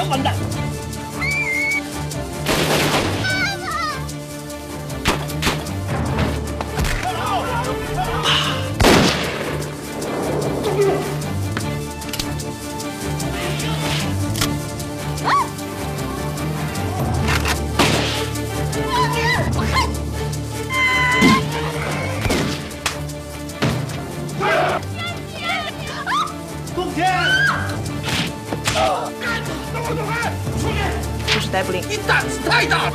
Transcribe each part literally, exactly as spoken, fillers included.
混蛋！ 就是逮捕令。 你胆子太大了！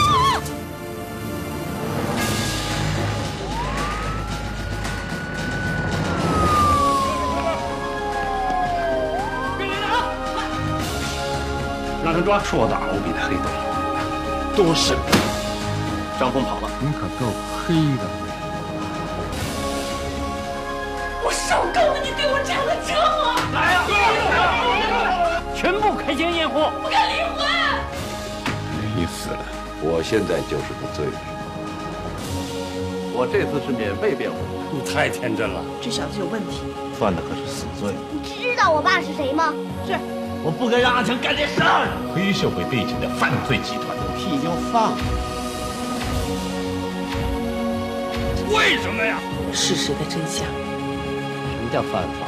让他抓，说大无比的黑洞，多神秘！张峰跑了， 你可够黑的。 我受够了你对我这样的折磨！ 来呀！全部开箱验货！ 不敢离婚！ 你死了， 我现在就是个罪人。我这次是免费辩护。 你太天真了， 这小子有问题， 犯的可是死罪。 你知道我爸是谁吗？ 是。 我不该让阿强干这事儿。 黑社会背景的犯罪集团， 屁就放。 为什么呀？ 事实的真相。 什么叫犯法？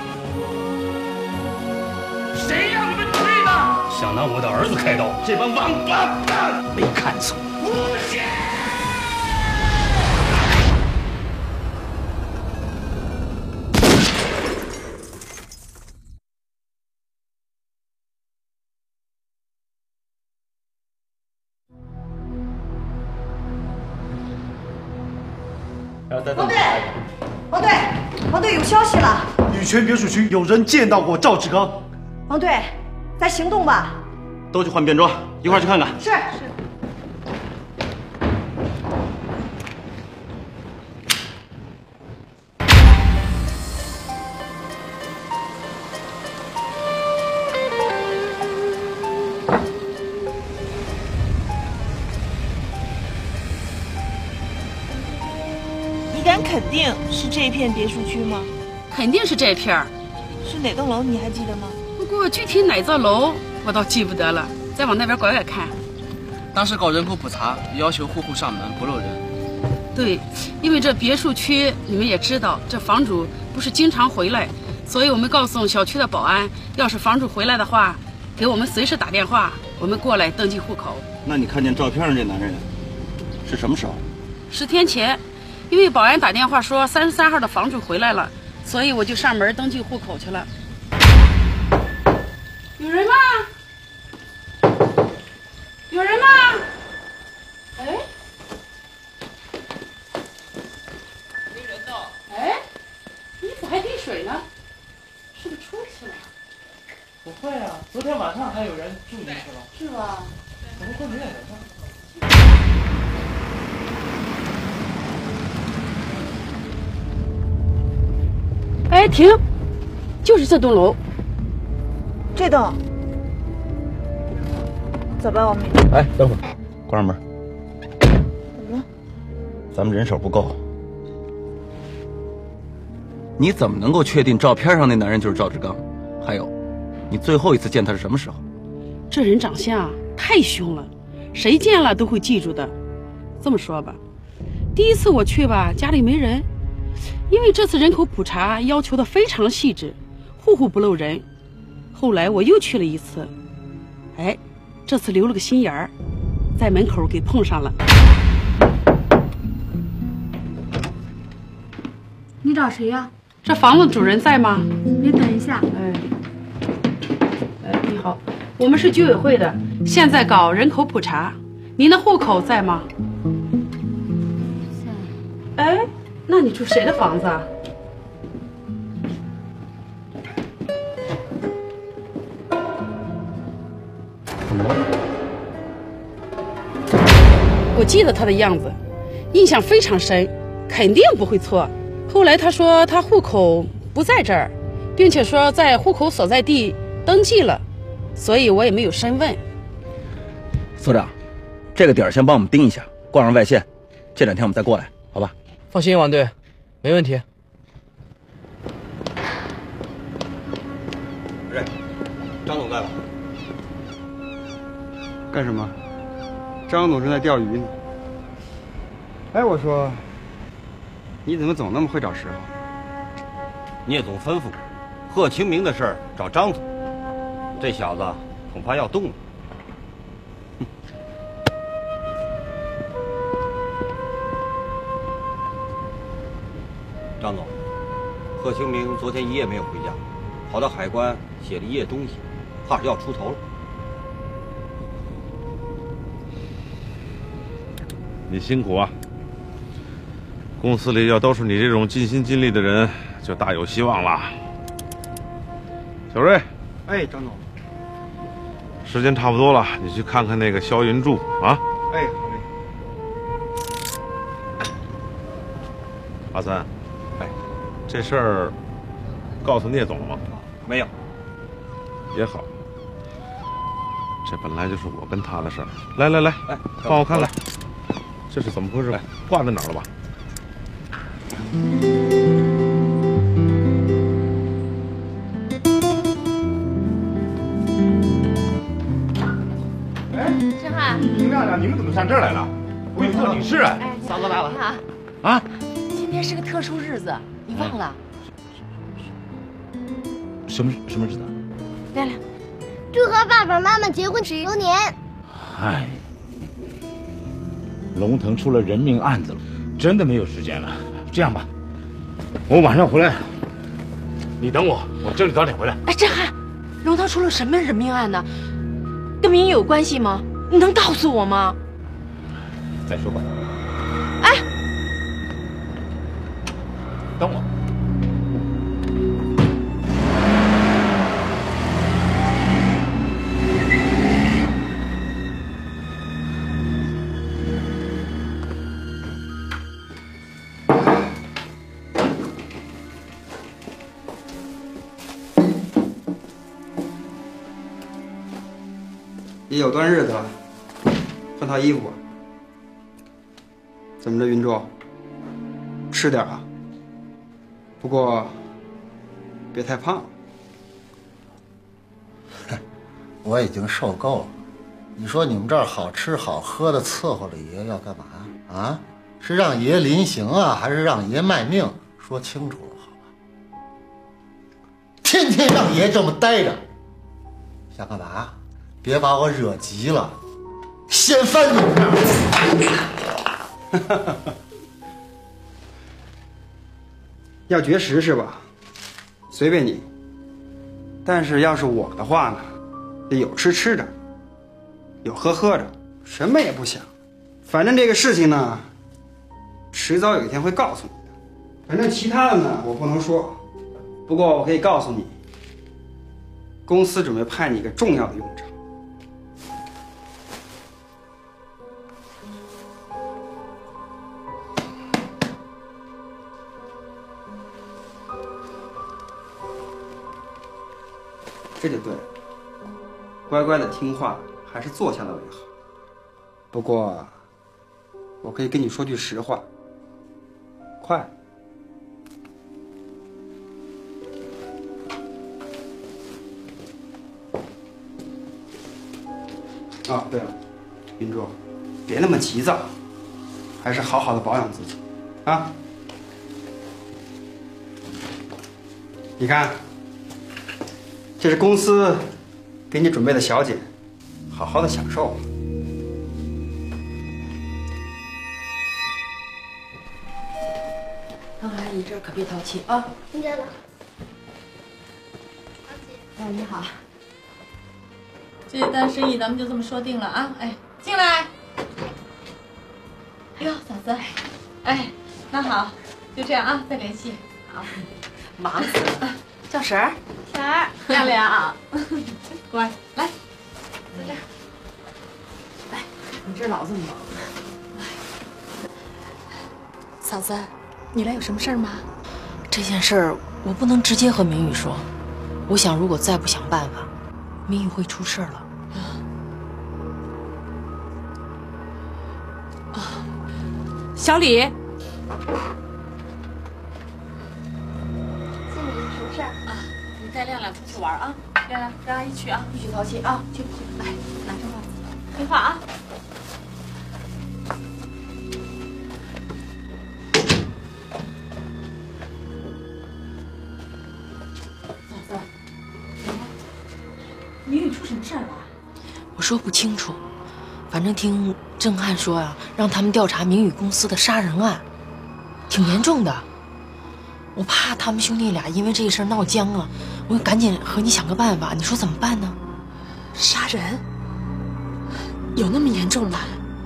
谁让你们吹的？ 想拿我的儿子开刀， 这帮王八蛋没看错。 不信！ 王队，王队，王队，有消息了！ 雨泉别墅区有人见到过赵志刚。 王队，咱行动吧！ 都去换便装，一块儿去看看。 是是。 你敢肯定是这片别墅区吗？ 肯定是这片儿。 是哪栋楼？你还记得吗？ 不过具体哪座楼我倒记不得了，再往那边拐拐看。 当时搞人口普查，要求户户上门不漏人。 对，因为这别墅区你们也知道，这房主不是经常回来，所以我们告诉小区的保安，要是房主回来的话，给我们随时打电话，我们过来登记户口。 那你看见照片上这男人是什么时候？ 十天前，因为保安打电话说三十三号的房主回来了，所以我就上门登记户口去了。有人吗？有人吗？哎，没人呢。哎，衣服还滴水呢，是不是出去了？ 不会啊，昨天晚上还有人住进去了。 是吧？ 怎么会没有人呢？ 哎，停！就是这栋楼。 这栋。走吧，王明。 哎，等会儿，关上门。 怎么了？ 咱们人手不够。你怎么能够确定照片上那男人就是赵志刚？还有，你最后一次见他是什么时候？ 这人长相太凶了，谁见了都会记住的。这么说吧，第一次我去吧，家里没人，因为这次人口普查要求的非常细致，户户不漏人。后来我又去了一次，哎，这次留了个心眼儿，在门口给碰上了。 你找谁呀？ 这房子主人在吗？ 您等一下。 哎，哎，你好，我们是居委会的，现在搞人口普查，您的户口在吗？在。哎，那你住谁的房子啊？我记得他的样子，印象非常深，肯定不会错。后来他说他户口不在这儿，并且说在户口所在地登记了，所以我也没有深问。 所长，这个点儿先帮我们盯一下，挂上外线，这两天我们再过来，好吧？ 放心，王队，没问题。 瑞，张总在了。 干什么？张总正在钓鱼呢。哎，我说，你怎么总那么会找时候？ 聂总吩咐过，贺清明的事儿找张总，这小子恐怕要动了。张总，贺清明昨天一夜没有回家，跑到海关写了一夜东西，怕是要出头了。 你辛苦啊！公司里要都是你这种尽心尽力的人，就大有希望了。小瑞， 哎，张总， 时间差不多了，你去看看那个肖云柱啊。 哎，好嘞。 阿三，哎，这事儿告诉聂总了吗？ 没有。 也好，这本来就是我跟他的事儿。来来来， 哎， 帮我看看，这是怎么回事？挂在哪儿了吧？ 哎， 陈汉， 亮亮，你们怎么上这儿来了？我有做你事啊！ 哎， 嫂子来了。 你好。 啊？ 今天是个特殊日子，你忘了？ 什么什么日子？ 亮亮， 祝贺爸爸妈妈结婚十周年。 唉，龙腾出了人命案子了，真的没有时间了。这样吧，我晚上回来，你等我，我争取早点回来。 哎，振汉，龙腾出了什么人命案呢？跟明宇有关系吗？你能告诉我吗？ 再说吧。 哎， 等我。 也有段日子了，换套衣服吧。怎么着，云柱？吃点啊，不过别太胖。 我已经受够了。你说你们这儿好吃好喝的伺候着爷要干嘛啊？是让爷临行啊，还是让爷卖命？说清楚了好吧？天天让爷这么待着，想干嘛？别把我惹急了，掀翻你！ 要绝食是吧？随便你。但是要是我的话呢，得有吃吃着，有喝喝着，什么也不想。反正这个事情呢，迟早有一天会告诉你的。反正其他的呢，我不能说。不过我可以告诉你，公司准备派你一个重要的用场。这就对了，乖乖的听话，还是坐下来为好。不过，我可以跟你说句实话，快。啊，对了，云柱，别那么急躁，还是好好的保养自己，啊。你看。这是公司给你准备的小姐，好好的享受吧。 汤阿姨这儿可别淘气啊！ 听见了。 哎，你好。 这单生意咱们就这么说定了啊！哎，进来。哎呦，嫂子，哎，那好，就这样啊，再联系。好， 忙死了。叫婶儿。 晨儿，亮亮，乖，来，在这儿， 来，你这老这么忙。嫂子，你来有什么事儿吗？这件事儿我不能直接和明宇说，我想如果再不想办法，明宇会出事了。 啊，小李。 带亮亮出去玩啊！亮亮，跟阿姨去啊， 不许淘气啊！去，来，拿上袜子。 听话啊。 嫂子，明宇出什么事儿了？ 我说不清楚，反正听郑汉说呀、啊，让他们调查明宇公司的杀人案，挺严重的。我怕他们兄弟俩因为这事儿闹僵了，我赶紧和你想个办法，你说怎么办呢？ 杀人？有那么严重吗？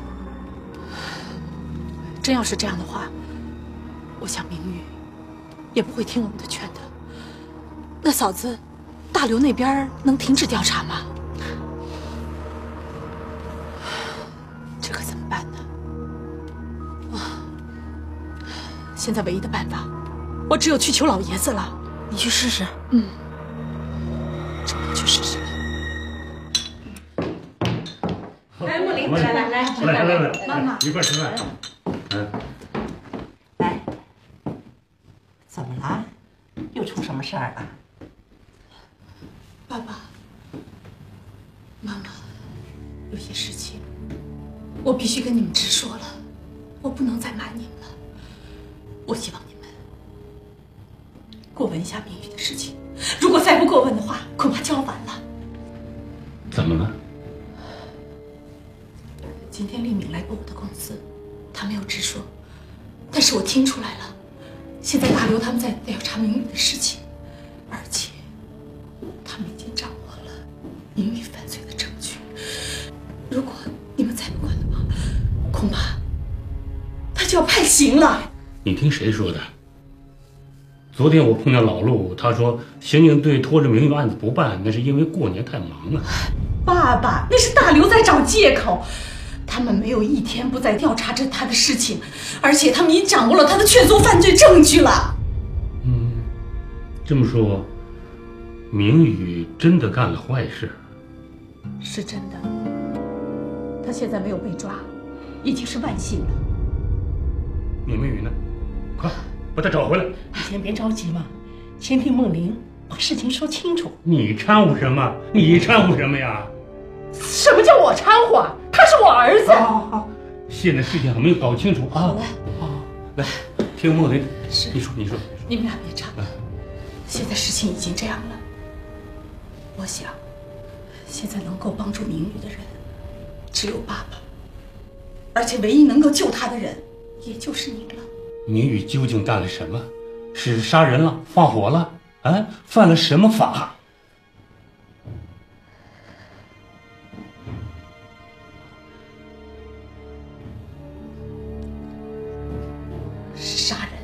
真要是这样的话，我想明宇也不会听我们的劝的。那嫂子，大刘那边能停止调查吗？这可怎么办呢？啊，现在唯一的办法，我只有去求老爷子了。 你去试试。 嗯，只能去试试了。 来，木林，来来来， 来来来， 妈妈一块吃饭。嗯， 来，怎么了？又出什么事儿了？ 爸爸妈妈，有些事情我必须跟你们直说了，我不能再瞒你们了。我希望你们过问一下明宇的事情，如果再不过问的话，恐怕就要晚了。 怎么了？ 今天丽敏来过我的公司，她没有直说，但是我听出来了，现在大刘他们在调查明宇的事情，而且他们已经掌握了明宇犯罪的证据。如果你们再不管的话，恐怕他就要判刑了。 你听谁说的？昨天我碰见老陆，他说刑警队拖着明宇案子不办，那是因为过年太忙了。 爸爸，那是大刘在找借口。他们没有一天不在调查着他的事情，而且他们已掌握了他的劝阻犯罪证据了。 嗯，这么说，明宇真的干了坏事？ 是真的。他现在没有被抓，已经是万幸了。 你明宇呢？快把他找回来！ 你先别着急嘛，先听梦玲把事情说清楚。 你掺和什么？你掺和什么呀？ 什么叫我掺和？他是我儿子。 好好好，现在事情还没有搞清楚啊！好，来听梦玲，你说，你说， 你们俩别吵了。现在事情已经这样了，我想，现在能够帮助明宇的人，只有爸爸，而且唯一能够救他的人，也就是你了。 明宇究竟干了什么？是杀人了？放火了？啊？犯了什么法？ 是杀人，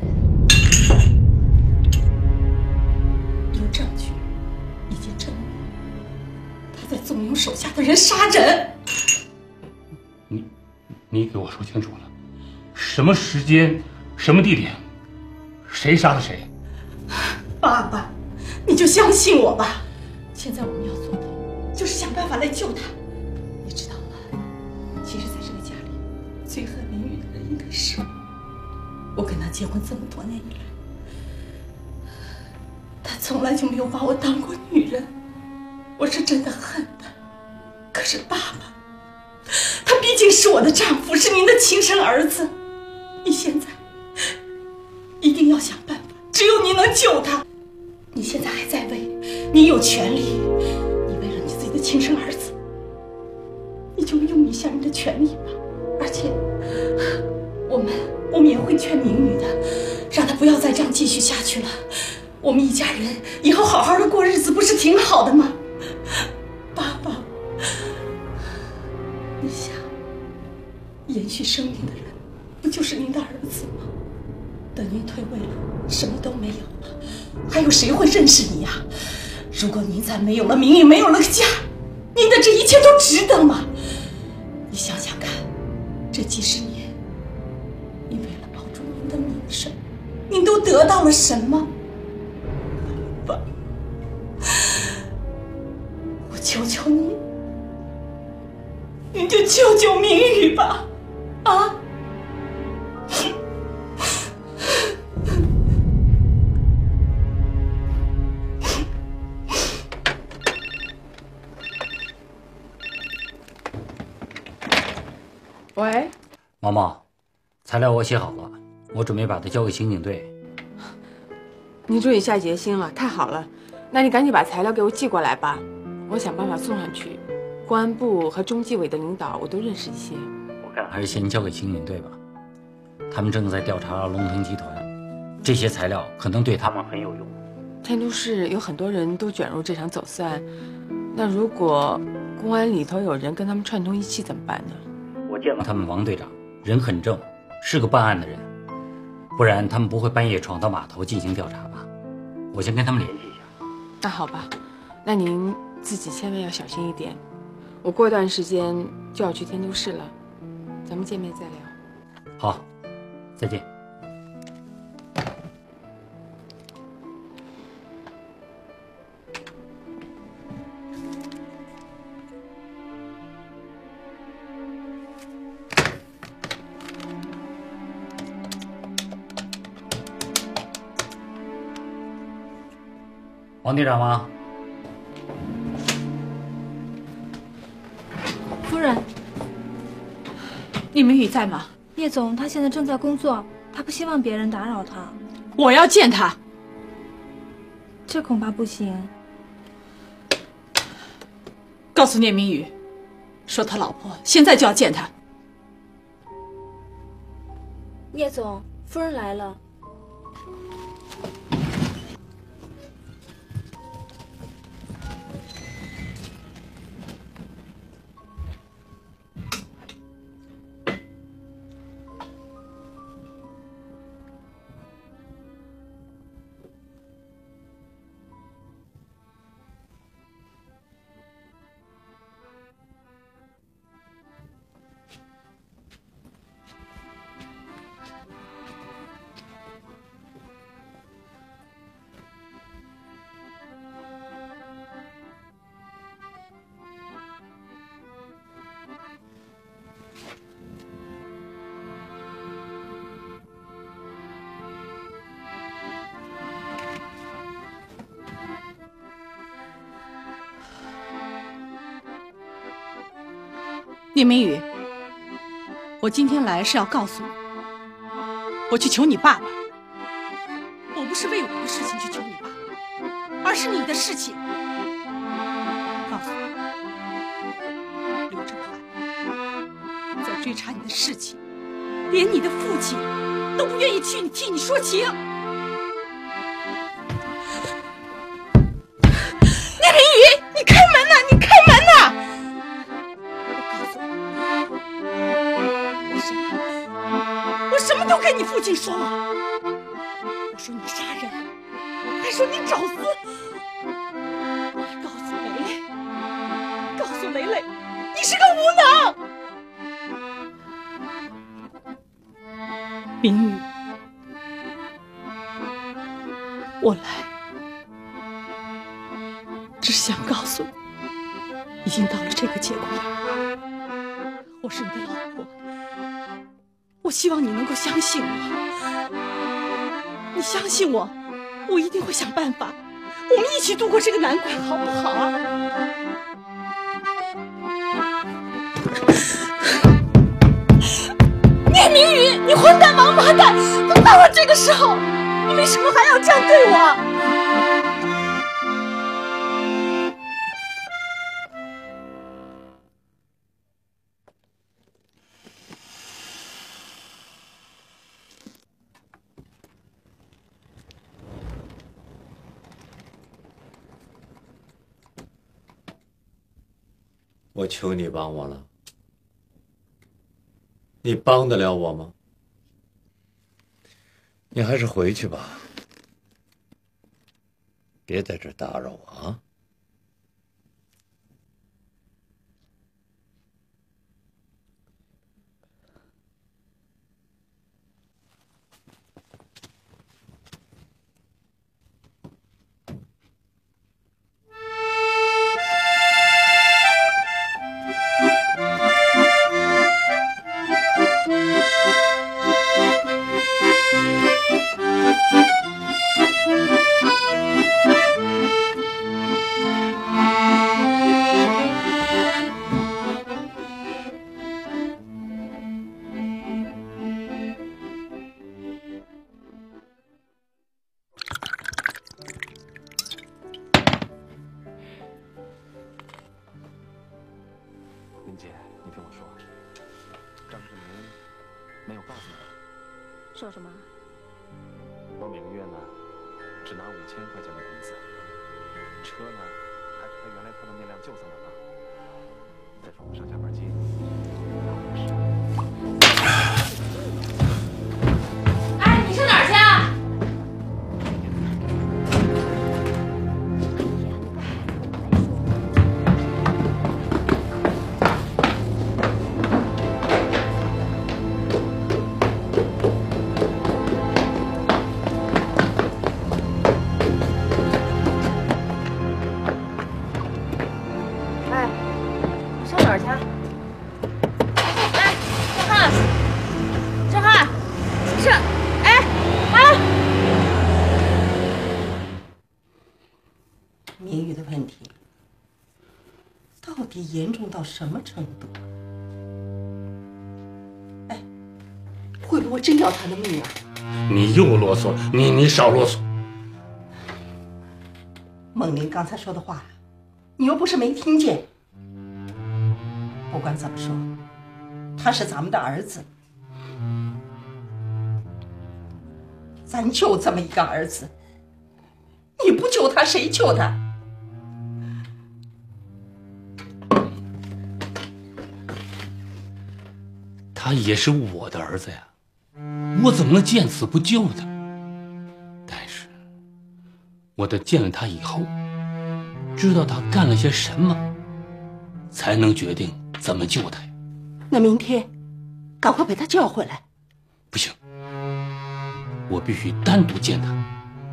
有证据，已经证明他在纵容手下的人杀人。 你，你给我说清楚了，什么时间，什么地点，谁杀了谁？ 爸爸，你就相信我吧。现在我们要做的就是想办法来救他。你知道吗？其实在这个家里，最恨明宇的人应该是我。我跟他结婚这么多年以来，他从来就没有把我当过女人，我是真的恨他。可是爸爸，他毕竟是我的丈夫，是您的亲生儿子，你现在一定要想办法，只有你能救他。你现在还在位，你有权利，你为了你自己的亲生儿子，你就用一下你的权利吧。而且，我们。我们也会劝明宇的，让他不要再这样继续下去了。我们一家人以后好好的过日子，不是挺好的吗？爸爸，你想，延续生命的人，不就是您的儿子吗？等您退位了，什么都没有了，还有谁会认识你呀？如果您再没有了明宇，没有了个家，您的这一切都值得吗？你想想看，这几十年。您都得到了什么？爸，我求求你，您就救救明宇吧，啊！ 喂， 毛毛，材料我写好了，我准备把它交给刑警队。 你终于下决心了，太好了。那你赶紧把材料给我寄过来吧，我想办法送上去。公安部和中纪委的领导我都认识一些。 我看还是先交给刑警队吧，他们正在调查龙腾集团，这些材料可能对他们很有用。 天都市有很多人都卷入这场走私案，那如果公安里头有人跟他们串通一气怎么办呢？ 我见过他们王队长，人很正，是个办案的人，不然他们不会半夜闯到码头进行调查吧？我先跟他们联系一下。 那好吧，那您自己千万要小心一点。我过一段时间就要去天都市了，咱们见面再聊。 好，再见。王队长吗？ 夫人， 聂明宇在吗？ 叶总他现在正在工作，他不希望别人打扰他。 我要见他。 这恐怕不行。 告诉聂明宇，说他老婆现在就要见他。 叶总，夫人来了。 聂明宇，我今天来是要告诉你，我去求你爸爸。我不是为我的事情去求你爸爸，而是你的事情。告诉你，刘正汉在追查你的事情，连你的父亲都不愿意去替你说情。聂明宇，你开门呐！你开门呐！我什么都跟你父亲说了，我说你杀人，还说你找死，我还告诉蕾蕾，告诉蕾蕾，你是个无能。明宇，我来只想告诉你，已经到了这个节骨眼儿，我是你的老婆。我希望你能够相信我，你相信我，我一定会想办法，我们一起度过这个难关，好不好啊？聂明宇，你混蛋王八蛋！都到了这个时候，你为什么还要这样对我？ 我求你帮我了，你帮得了我吗？你还是回去吧，别在这儿打扰我啊。 说，张志明没有告诉你吧？ 说什么？ 我每个月呢，只拿五千块钱的工资，车呢，还是他原来开的那辆旧三轮了。再说我上下班接你，让我是。 哎，你上哪儿去啊？ 严重到什么程度？哎，会不会真要他的命啊？ 你又啰嗦，你你少啰嗦。 孟林刚才说的话，你又不是没听见。不管怎么说，他是咱们的儿子，咱就这么一个儿子，你不救他，谁救他？ 他也是我的儿子呀，我怎么能见死不救呢？但是，我得见了他以后，知道他干了些什么，才能决定怎么救他呀。 那明天，赶快把他叫回来。 不行，我必须单独见他。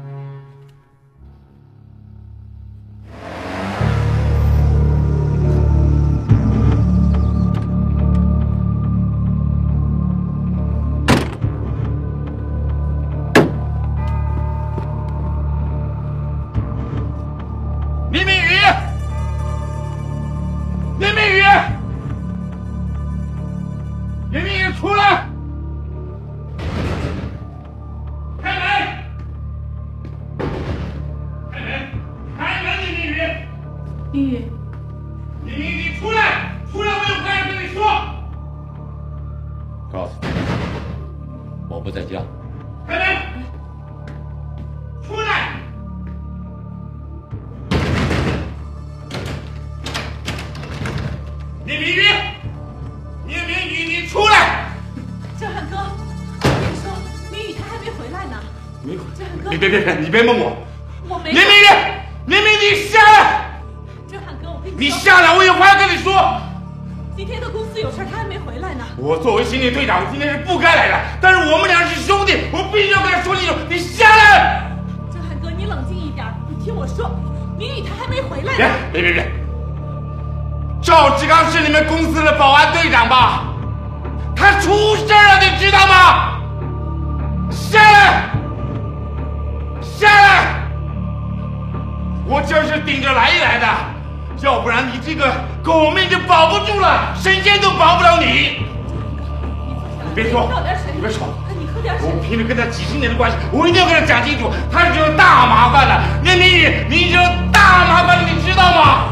别别别！你别蒙我！我没。林明宇，林明，你下来！ 郑汉哥，我跟你说， 你下来，我有话要跟你说。 今天的公司有事，他还没回来呢。 我作为刑警队长，我今天是不该来的，但是我们俩是兄弟，我必须要跟他说清楚。你下来！ 郑汉哥，你冷静一点，你听我说，明宇他还没回来呢。别别别别！赵志刚是你们公司的保安队长吧？他出事了，你知道吗？下来！ 下来！我这是顶着来来的，要不然你这个狗命就保不住了，神仙都保不了你。你别说，你别说， 你喝点水。 我凭着跟他几十年的关系，我一定要跟他讲清楚，他惹大麻烦了。林明宇，你惹大麻烦了，你知道吗？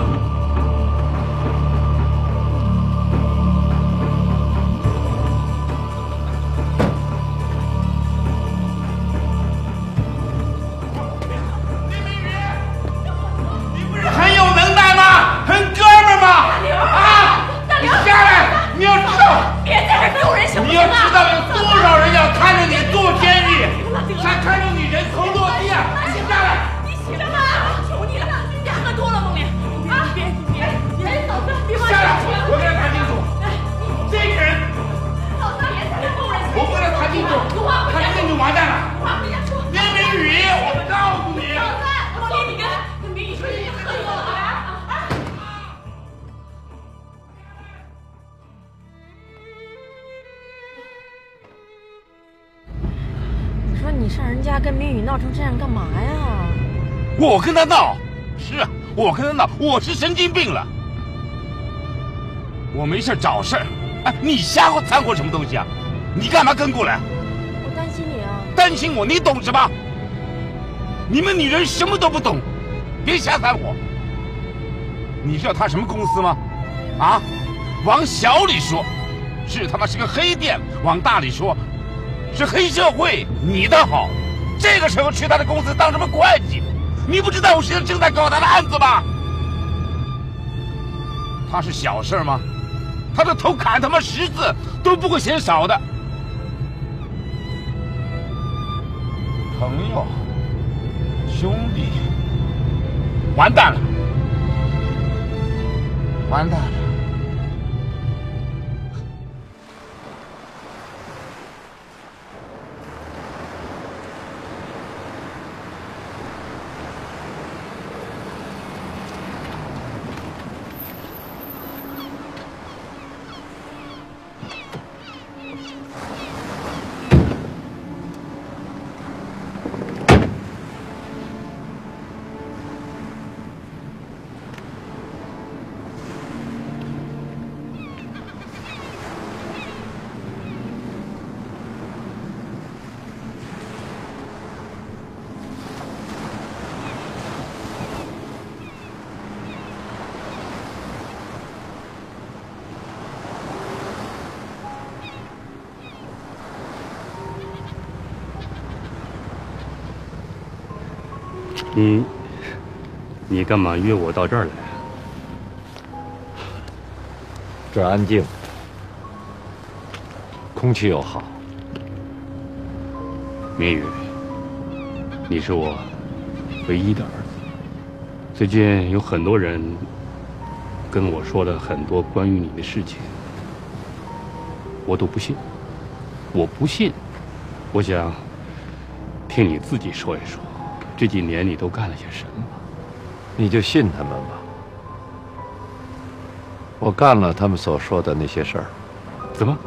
你要知道有多少人要看着你坐监狱，才看着你人头落地啊！你下来！ 你行了，求你了，你喝多了，孟玲啊！别别别，嫂子，别往下来！我跟他谈清楚，这个人， 嫂子，别再动人！ 我跟他谈清楚，他这就完蛋了。林明宇，我告诉你， 嫂子，孟玲，你跟跟明宇说，你喝多了啊！ 说你上人家跟明宇闹成这样干嘛呀？ 我跟他闹，是啊，我跟他闹，我是神经病了。我没事找事儿，哎，你瞎掺和什么东西啊？你干嘛跟过来？ 我担心你啊。 担心我？你懂什么？你们女人什么都不懂，别瞎掺和。你知道他什么公司吗？啊， 往小里说，是他妈是个黑店；往大里说，是黑社会。你倒好，这个时候去他的公司当什么会计？你不知道我现在正在搞他的案子吗？他是小事吗？他的头砍他妈十次都不会嫌少的。朋友、兄弟，完蛋了，完蛋了。 你，你干嘛约我到这儿来？ 这儿安静，空气又好。 明宇，你是我唯一的儿子。最近有很多人跟我说了很多关于你的事情，我都不信。我不信，我想听你自己说一说。这几年你都干了些什么？ 你就信他们吧。我干了他们所说的那些事儿。 怎么？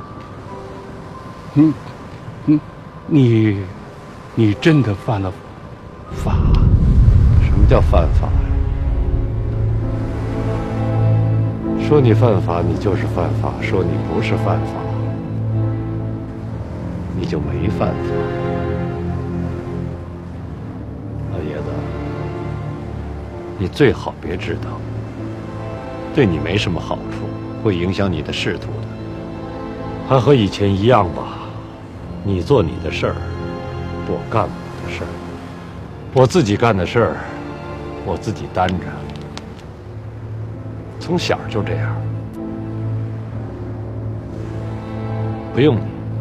你，你，你，你真的犯了法？ 什么叫犯法呀？说你犯法，你就是犯法；说你不是犯法，你就没犯法。你最好别知道，对你没什么好处，会影响你的仕途的。还和以前一样吧，你做你的事儿，我干我的事儿。我自己干的事儿，我自己担着。从小就这样，不用你。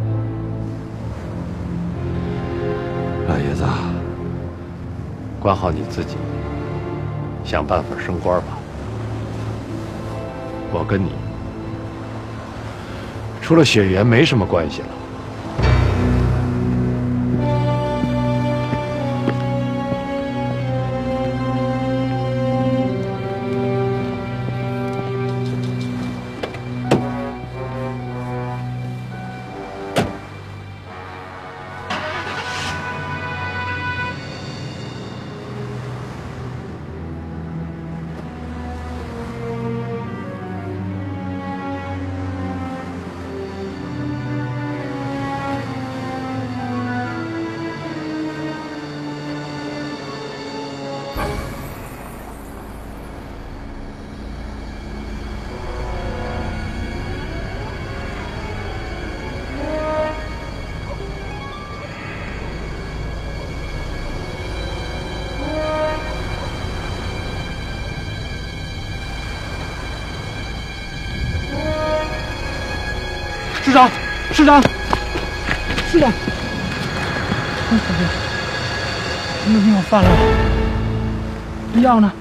老爷子，管好你自己。想办法升官吧。我跟你除了血缘没什么关系了。 市长，市长，市长，小姐，你有没有饭了？药呢？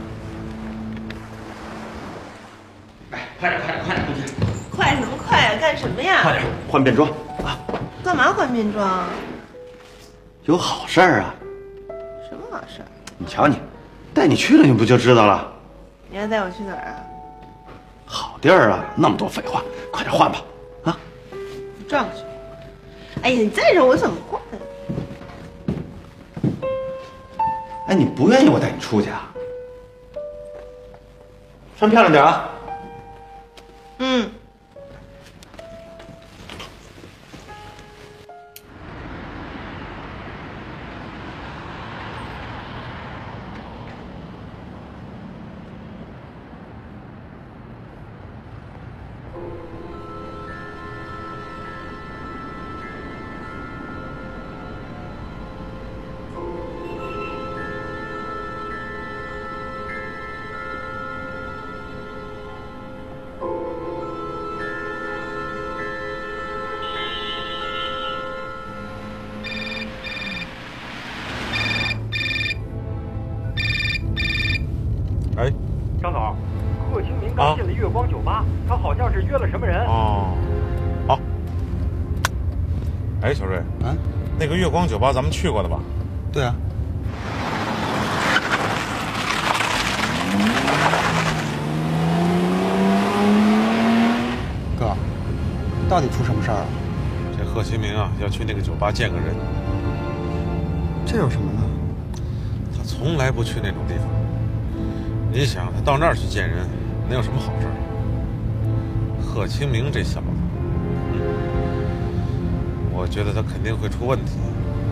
哎，快点，快点，快点，同学！ 快什么快呀？干什么呀？ 快点，换便装啊！ 干嘛换便装？ 有好事儿啊！ 什么好事？ 你瞧你，带你去了，你不就知道了？ 你要带我去哪儿啊？ 好地儿啊！那么多废话，快点换吧！啊！ 转过去。哎呀，你再让我怎么换？ 哎，你不愿意我带你出去啊？穿漂亮点啊！ 嗯。 哦，好。哎，小瑞， 啊， 那个月光酒吧咱们去过的吧？ 对啊。哥，到底出什么事儿了？ 这贺新明啊，要去那个酒吧见个人。 这有什么呢？ 他从来不去那种地方。你想，他到那儿去见人，能有什么好事儿？贺清明这小子，嗯，我觉得他肯定会出问题。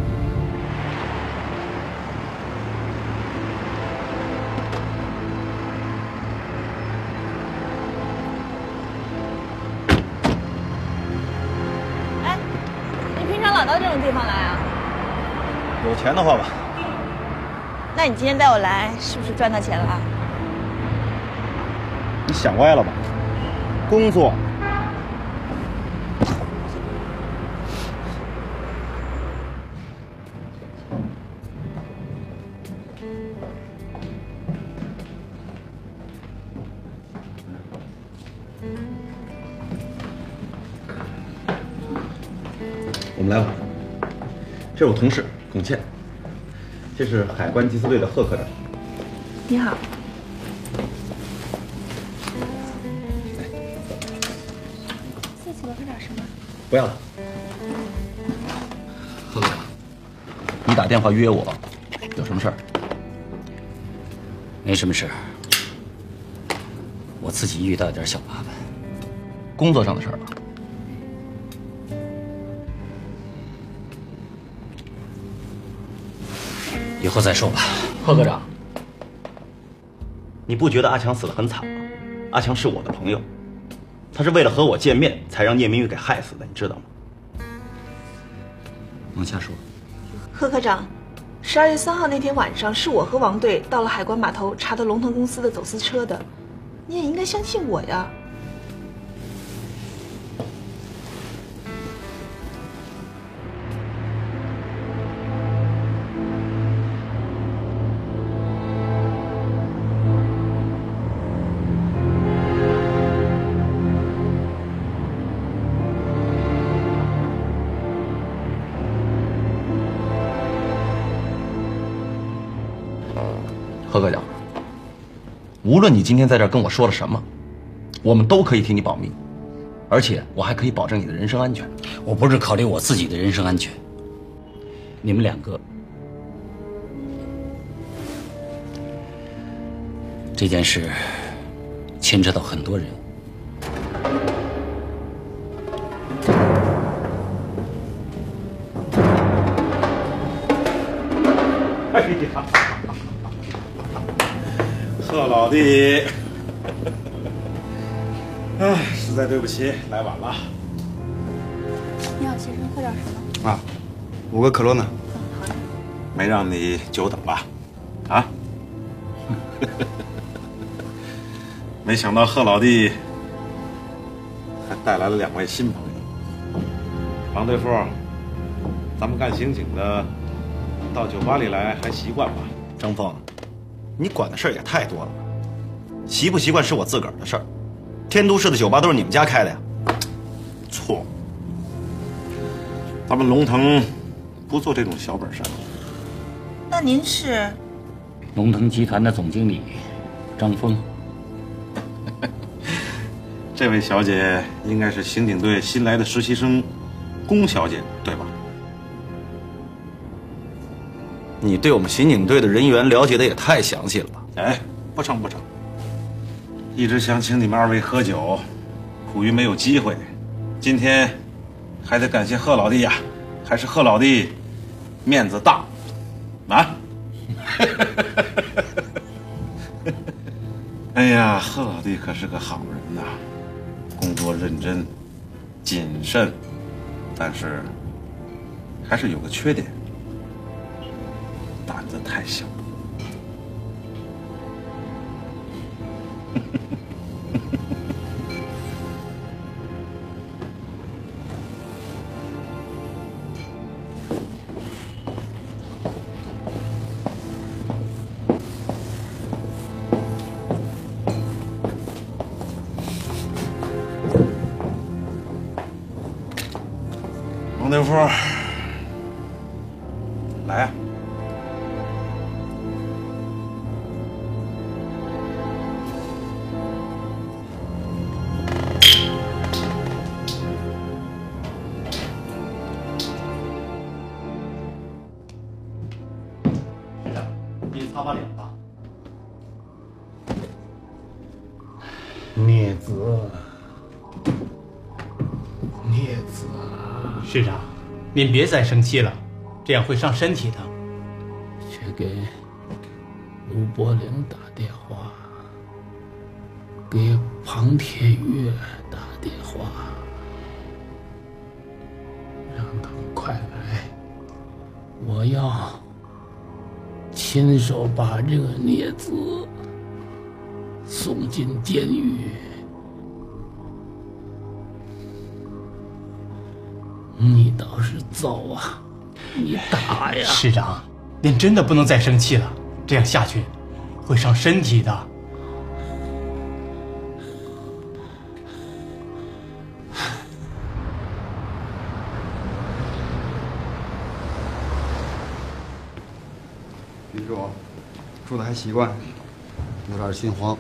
哎，你平常老到这种地方来啊？ 有钱的话吧。 那你今天带我来，是不是赚到钱了？ 你想歪了吧？工作。我们来吧。这是我同事龚倩，这是海关缉私队的贺科长。 你好。谢谢了，喝点什么？ 不要了。贺科长，你打电话约我，有什么事儿？ 没什么事儿，我自己遇到点小麻烦， 工作上的事儿吧。 以后再说吧。 贺科长，你不觉得阿强死得很惨吗？阿强是我的朋友，他是为了和我见面才让聂明玉给害死的，你知道吗？ 往下说。 贺科长，十二月三号那天晚上，是我和王队到了海关码头查的龙腾公司的走私车的，你也应该相信我呀。 贺科长，无论你今天在这儿跟我说了什么，我们都可以替你保密，而且我还可以保证你的人身安全。 我不是考虑我自己的人身安全，你们两个这件事牵扯到很多人。 哎呀！贺老弟，哎，实在对不起，来晚了。 你好，先生，喝点什么？ 啊，五个可乐呢？ 没让你久等吧？啊？没想到贺老弟还带来了两位新朋友。王队副，咱们干刑警的到酒吧里来还习惯吧？ 张峰，你管的事儿也太多了吧？习不习惯是我自个儿的事儿。天都市的酒吧都是你们家开的呀？ 错，咱们龙腾不做这种小本生意。 那您是？ 龙腾集团的总经理张峰。 这位小姐应该是刑警队新来的实习生龚小姐，对吧？ 你对我们刑警队的人员了解的也太详细了吧？ 哎，不成不成，一直想请你们二位喝酒，苦于没有机会。今天还得感谢贺老弟呀，还是贺老弟面子大啊！哎呀，贺老弟可是个好人呐，工作认真、谨慎，但是还是有个缺点，胆子太小。 王大夫，来啊！ 给你擦把脸吧。 孽子，孽子， 师长，您别再生气了，这样会伤身体的。 去给卢伯龄打电话，给庞铁月打电话，让他们快来，我要亲手把这个孽子送进监狱。你倒是揍啊！你打呀！ 师长，您真的不能再生气了，这样下去会伤身体的。 女主，住的还习惯？ 有点心慌。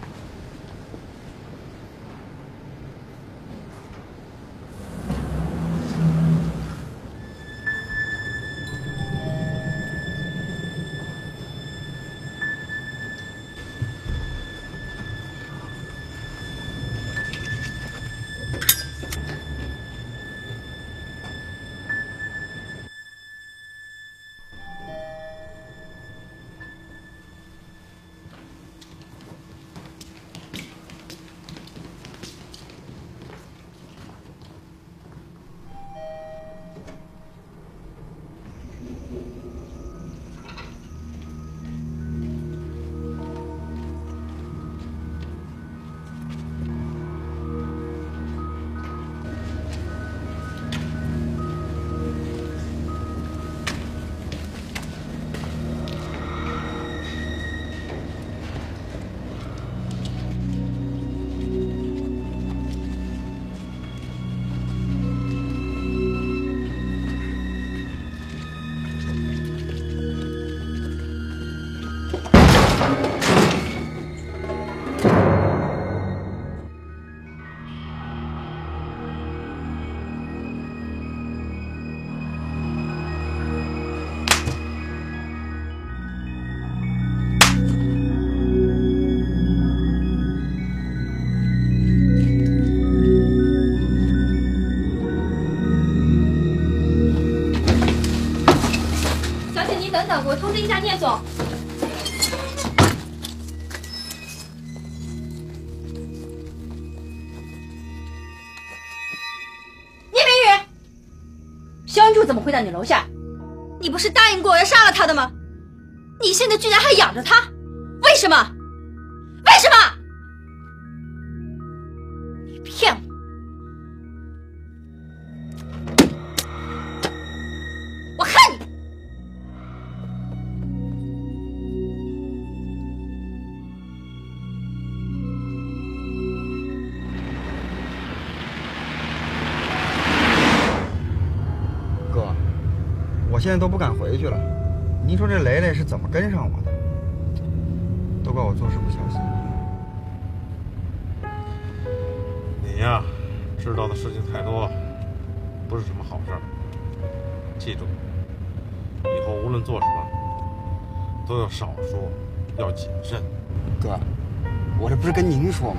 我通知一下聂总。聂明宇，肖恩柱怎么会在你楼下？你不是答应过要杀了他的吗？你现在居然还养着他，为什么？为什么？你骗我！我恨你！ 我现在都不敢回去了。您说这雷雷是怎么跟上我的？都怪我做事不小心。 你呀，知道的事情太多，不是什么好事儿。记住，以后无论做什么，都要少说，要谨慎。 哥，我这不是跟您说吗？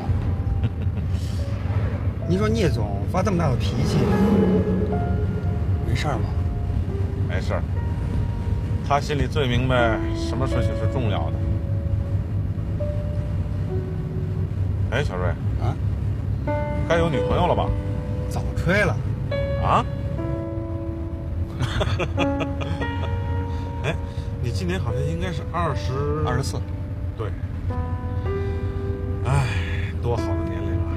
您说聂总发这么大的脾气，没事吗？ 没事儿，他心里最明白什么事情是重要的。哎，小瑞啊， 该有女朋友了吧？ 早吹了。 啊？哎，你今年好像应该是二十二十四。 对。哎，多好的年龄啊！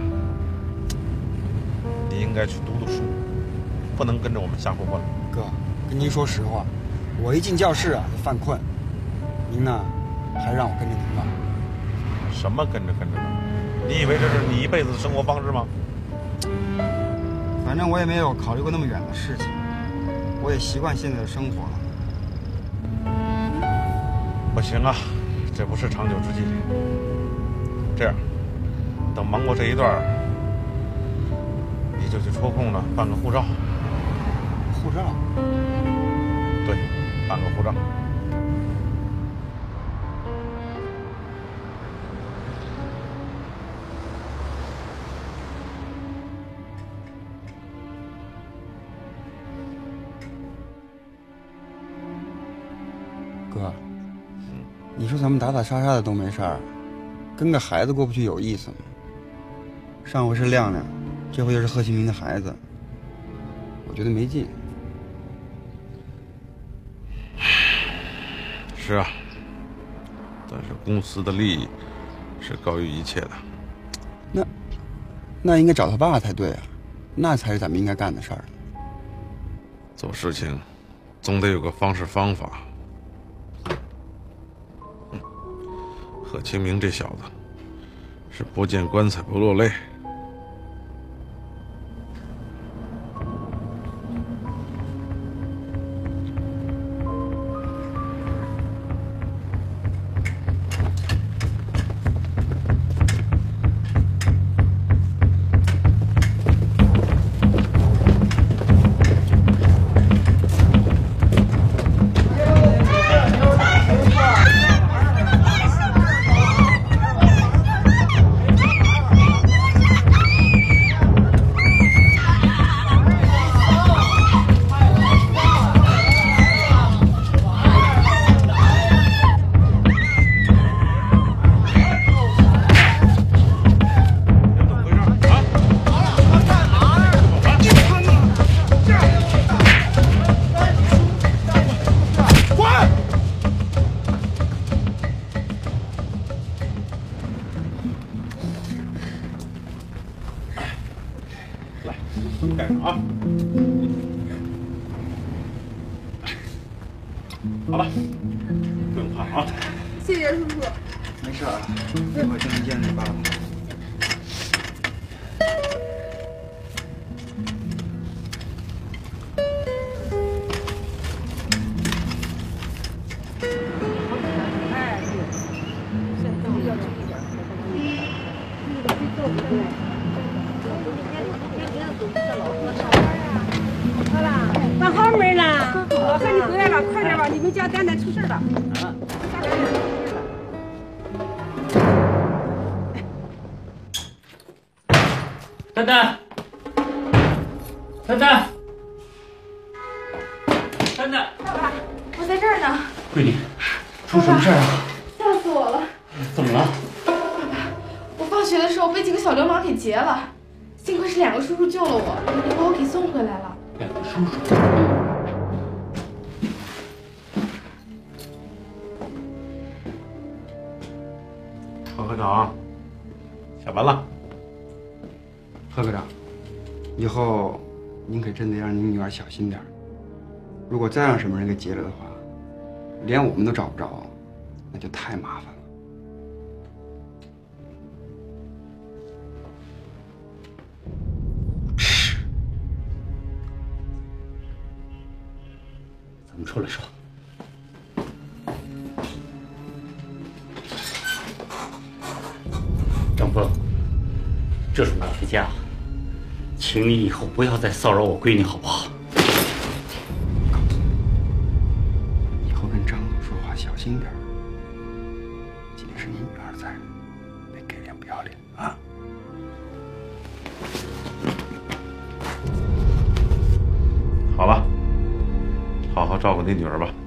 你应该去读读书，不能跟着我们瞎混混了。 哥。跟您说实话，我一进教室啊就犯困，您呢还让我跟着您吧？ 什么跟着跟着的？你以为这是你一辈子的生活方式吗？ 反正我也没有考虑过那么远的事情。 我也习惯现在的生活了。 不行啊，这不是长久之计。这样，等忙过这一段，你就去抽空呢办个护照。 护照？ 对，办个护照。 哥，你说咱们打打杀杀的都没事儿，跟个孩子过不去有意思吗？上回是亮亮，这回又是贺新明的孩子，我觉得没劲。 是啊，但是公司的利益是高于一切的。 那，那应该找他爸才对啊，那才是咱们应该干的事儿。 做事情总得有个方式方法。贺清明这小子是不见棺材不落泪。 干什么啊？好了，不用怕啊。 谢谢叔叔。 没事啊，一会儿就能见你爸爸。 那好妹儿呢？我喊你回来了，快点吧！你们家丹丹出事了。 丹丹，丹丹，丹丹， 爸爸，我在这儿呢。 闺女，出什么事儿啊？ 吓死我了！ 怎么了？ 爸爸，我放学的时候被几个小流氓给劫了，幸亏是两个叔叔救了我，也把我给送回来了。 两个叔叔。 何科长，下班了。 贺科长，以后您可真得让您女儿小心点儿。如果再让什么人给劫了的话，连我们都找不着，那就太麻烦了。 咱们出来说。张峰，这是我的家，请你以后不要再骚扰我闺女，好不好？ 以后跟张总说话小心点儿。今天是你女儿在，别给脸不要脸啊！ 好了，好好照顾你女儿吧。